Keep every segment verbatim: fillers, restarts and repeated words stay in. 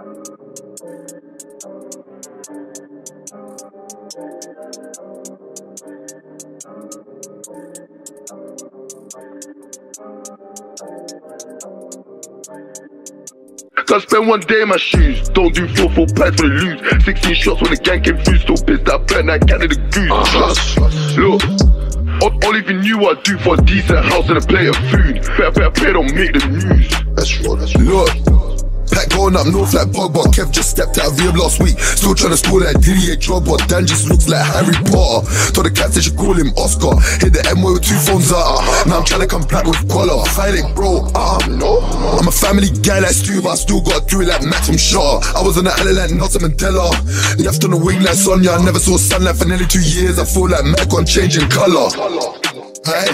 I spent one day in my shoes, don't do four four packs for the lose. Sixteen shots when the gang came through, still pissed I bet that cat of the goose. uh, Look, all, all even knew what I'd do for a decent house and a plate of food. Better, better, better don't make the news. That's right, that's right. Look, pack going up north like Pogba. Kev just stepped out of rehab last week, still trying to score that Diddy a job, but Dan just looks like Harry Potter. Told the cats they should call him Oscar. Hit the M with two phones out. Now I'm trying to come back with collar. Fight it, bro. Uh, no. I'm a family guy like Stu, but I still gotta do it like Max from Shaw. I was on the island like Nelson Mandela, left on the wing like Sonia. I never saw sunlight for nearly two years. I feel like Mac on changing color. Hey,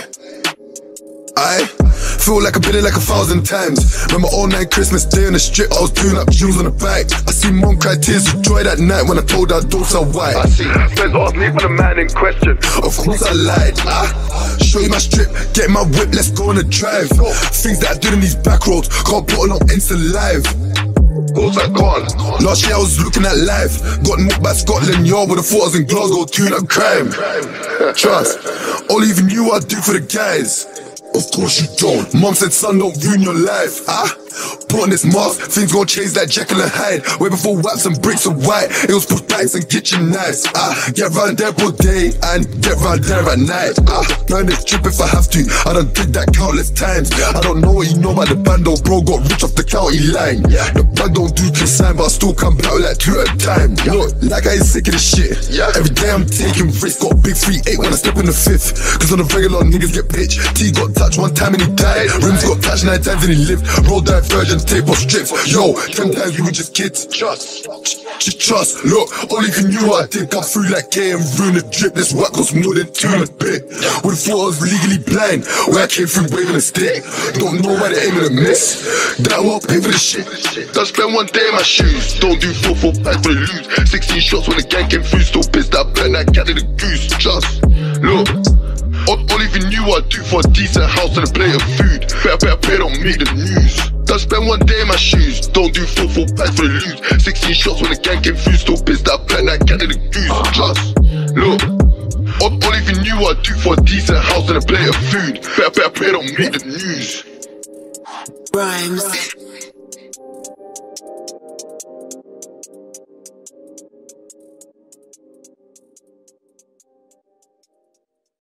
I feel like I've been here like a thousand times. Remember all night Christmas day on the strip, I was doing up jewels on the bike. I see mom cry tears of joy that night when I told her I don't sell white. I see friends ask me for the man in question. Of course I lied. Ah, show you my strip, get my whip, let's go on a drive. Things that I did in these back roads, can't put on instant live. Goals are gone. Last year I was looking at life, got nicked by Scotland Yard with the thought I was in Glasgow doing up crime. Trust, all even knew what I'd do for the guys. Of course you don't. Mom said, son, don't ruin your life. Ah, put on this mask, things gon' change like Jekyll and Hyde. Way before waps and bricks of white, it was push bikes and kitchen knives. Ah, get round there all day and get round there at night. Ah, grind this trip if I have to. I done did that countless times. I don't know what you know about the band, though, bro. Got rich off the county line. The band don't do consign, but I still come out like two at a time. Look, like I ain't sick of this shit. Every day I'm taking risks. Got big three eight when I step in the fifth. Cause on the regular niggas get pitched. T got touched one time and he died. Rims got touched nine times and he lived. Roll divergent, tape off strips. Yo, ten times we were just kids. Trust, just trust. Look, all even knew what I did. Come through like K and ruin the drip. This work was more than two and a bit. Would've thought I was legally blind when I came through waving a stick. Don't know why they aiming to miss. That won't pay for the shit. I spent one day in my shoes, don't do four four packs for the lose. Sixteen shots when the gang came through, still pissed I bet that cat of the goose. Just look, all, all even knew what I'd do for a decent house and a plate of food. Better, better, better don't make the news. I spent one day in my shoes, don't do four four packs for the lose. Sixteen shots when the gang came through, still pissed I bet that cat of the goose. Just look, all, all even knew what I'd do for a decent house and a plate of food. Better, better, better don't make the news. Rhymes.